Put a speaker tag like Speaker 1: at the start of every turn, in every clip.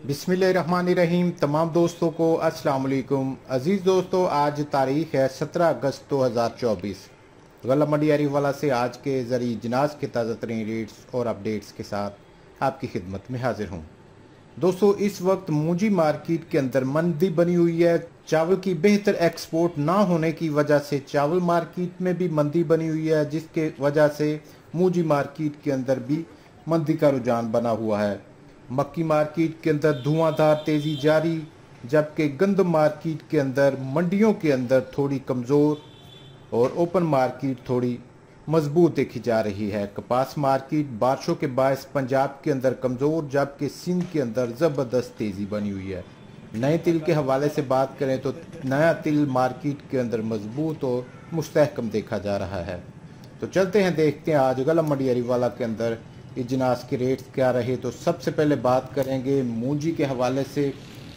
Speaker 1: बिस्मिल्लाहिर्रहमानिर्रहीम। तमाम दोस्तों को अस्सलाम वालेकुम। अजीज़ दोस्तों, आज तारीख है 17 अगस्त 2024। गला मंडी अरीवाला से आज के ज़रिए जनाज के ताज़ा तरीन रेट्स और अपडेट्स के साथ आपकी खिदमत में हाजिर हूँ। दोस्तों, इस वक्त मूंजी मार्केट के अंदर मंदी बनी हुई है। चावल की बेहतर एक्सपोर्ट ना होने की वजह से चावल मार्केट में भी मंदी बनी हुई है, जिसके वजह से मूंजी मार्केट के अंदर भी मंदी का रुझान बना हुआ है। मक्की मार्केट के अंदर धुआंधार तेजी जारी, जबकि गंदम मार्केट के अंदर मंडियों के अंदर थोड़ी कमज़ोर और ओपन मार्केट थोड़ी मजबूत देखी जा रही है। कपास मार्केट बारिशों के बायस पंजाब के अंदर कमज़ोर, जबकि सिंध के अंदर ज़बरदस्त तेज़ी बनी हुई है। नए तिल के हवाले से बात करें तो नया तिल मार्केट के अंदर मजबूत और मुस्तहकम देखा जा रहा है। तो चलते हैं, देखते हैं आज गला मंडी अरीवाला के अंदर इजनास के रेट्स क्या रहे। तो सबसे पहले बात करेंगे मूंजी के हवाले से।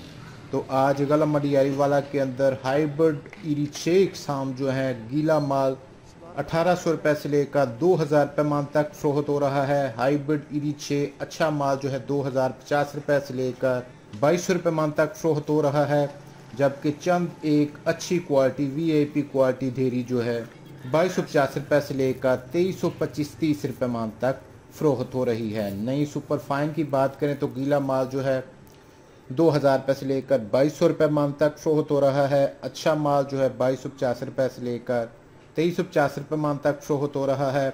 Speaker 1: तो आज गला मंडी अरीवाला के अंदर हाइब्रिड ईरी 6 इकसाम जो है गीला माल 1800 रुपये से लेकर 2000 रुपये मान तक फरोख्त हो रहा है। हाइब्रिड ईरी 6 अच्छा माल जो है 2050 रुपये से लेकर 2200 रुपये मान तक फरोख्त हो रहा है, जबकि चंद एक अच्छी क्वालिटी वीआईपी क्वालिटी धेरी जो है 2250 रुपये से लेकर 2325-30 रुपये मान तक फरोख्त हो रही है। नई सुपर फाइन की बात करें तो गीला माल जो है 2000 रुपये से लेकर 2200 रुपये मान तक फरोख्त हो रहा है। अच्छा माल जो है 2250 रुपये से लेकर 2350 रुपये मान तक फरोख्त हो रहा है।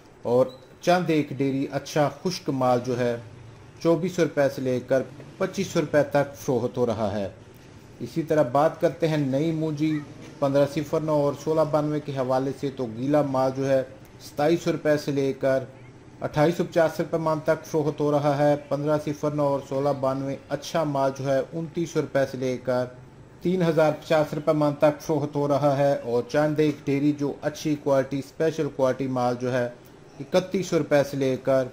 Speaker 1: और चंद एक डेरी अच्छा खुश्क माल जो है 2400 रुपये से लेकर 2500 रुपये तक फरोख्त हो रहा है। इसी तरह बात करते हैं नई मूंजी 1509 और 1692 के हवाले से। तो गीला माल जो है 2700 रुपये से लेकर 2850 रुपये मान तक फरोख्त हो रहा है। 1509 और 1692 अच्छा माल जो है 2900 रुपये से लेकर 3050 रुपये मान तक फरोख्त हो रहा है। और चंद एक डेरी जो अच्छी क्वालिटी स्पेशल क्वालिटी माल जो है 3100 रुपये से लेकर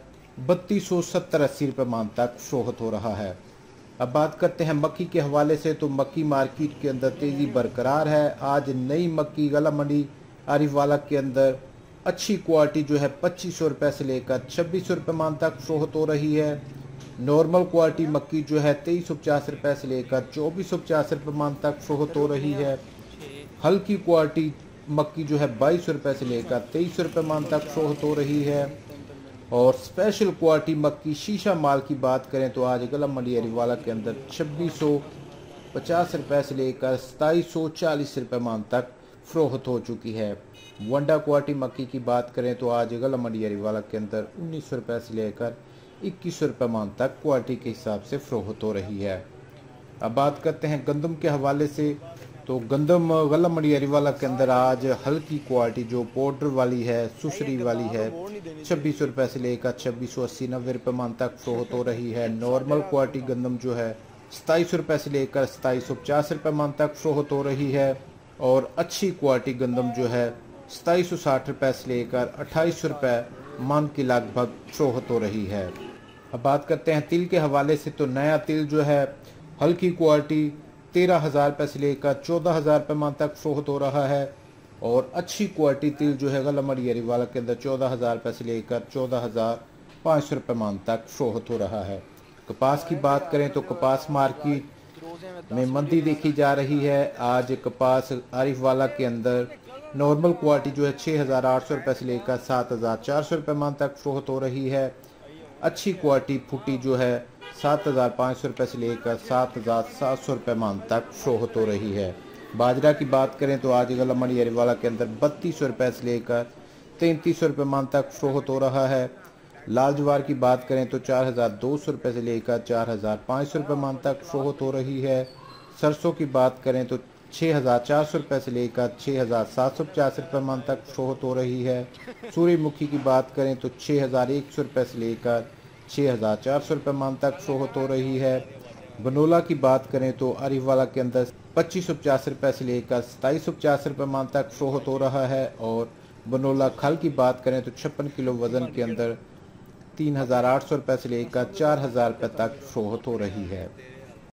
Speaker 1: 3270-80 रुपये मान तक फरोख्त हो रहा है। अब बात करते हैं मक्की के हवाले से। तो मक्की मार्केट के अंदर तेज़ी बरकरार है। आज नई मक्की गला मंडी अरीवाला के अंदर अच्छी क्वालिटी जो है 2500 रुपये से लेकर 2600 रुपये मान तक फरोख्त हो रही है। नॉर्मल क्वालिटी मक्की जो है 2350 रुपये से लेकर 2450 रुपये मान तक फरोख्त हो रही है। हल्की क्वालिटी मक्की जो है 2200 रुपये से लेकर 2300 रुपये मान तक फरोख्त हो रही है। और स्पेशल क्वालिटी मक्की शीशा माल की बात करें तो आज गला मंडी अरीवाला के अंदर 2650 रुपये से लेकर 2740 रुपये मान तक फरोख्त हो चुकी है। वंडा क्वालिटी मक्की की बात करें तो आज गला मंडी अरीवाला के अंदर 1900 रुपये से लेकर 2100 रुपये मान तक क्वालिटी के हिसाब से फरोख्त हो रही है। अब बात करते हैं गंदम के हवाले से। तो गंदम गला मंडी अरीवाला के अंदर आज हल्की क्वालिटी जो पाउडर वाली है सुसरी वाली है 2600 रुपये से लेकर 2680-90 रुपये मान तक फरोख्त हो रही है। नॉर्मल क्वालिटी गंदम जो है 2700 रुपये से लेकर 2750 रुपये मान तक फरोख्त हो रही है। और अच्छी क्वालिटी गंदम जो है 2760 रुपये से लेकर 2800 रुपये मन के लगभग फरोख्त हो रही है। अब बात करते हैं तिल के हवाले से। तो नया तिल जो है हल्की क्वालिटी 13,000 रुपये से लेकर 14,000 रुपये मन तक फरोख्त हो रहा है। और अच्छी क्वालिटी तिल जो है गला मंडी अरीवाला के अंदर 14,000 रुपये से लेकर 14,500 रुपये मन तक फरोख्त हो रहा है। कपास की बात करें तो कपास मार्केट में मंदी देखी जा रही है। आज कपास अरीवाला के अंदर नॉर्मल क्वालिटी जो है 6,800 रुपये से लेकर 7,400 रुपये मान तक फरोख्त हो रही है। अच्छी क्वालिटी फुटी जो है 7,500 रुपये से लेकर 7,700 रुपये मान तक फरोख्त हो रही है। बाजरा की बात करें तो आज गला मंडी अरीवाला के अंदर 3200 रुपये से लेकर 3300 रुपये मान तक फरोख्त हो रहा है। लाल ज्वार की बात करें तो 4,200 रुपये से लेकर 4,500 रुपये मान तक फरोख्त हो रही है। सरसों की बात करें तो 6,400 रुपये से लेकर 6,750 रुपये मान तक फरोख्त हो रही है। सूर्यमुखी की बात करें तो 6,100 रुपये से लेकर 6,400 रुपये मान तक फरोख्त हो रही है। बनोला की बात करें तो अरीवाला के अंदर 2550 रुपये से लेकर 2750 रुपये मान तक फरोख्त हो रहा है। और बनोला खल की बात करें तो 56 किलो वजन के अंदर 3,800 रुपये से लेकर 4,000 रुपये तक फरोख्त हो रही है।